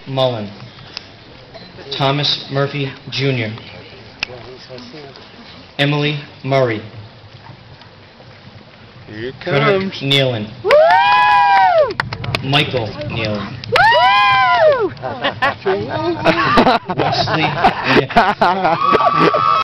Mullen. Thomas Murphy, Jr. Emily Murray. Here it Frederick comes. Nealon. Michael Nealon. Wesley.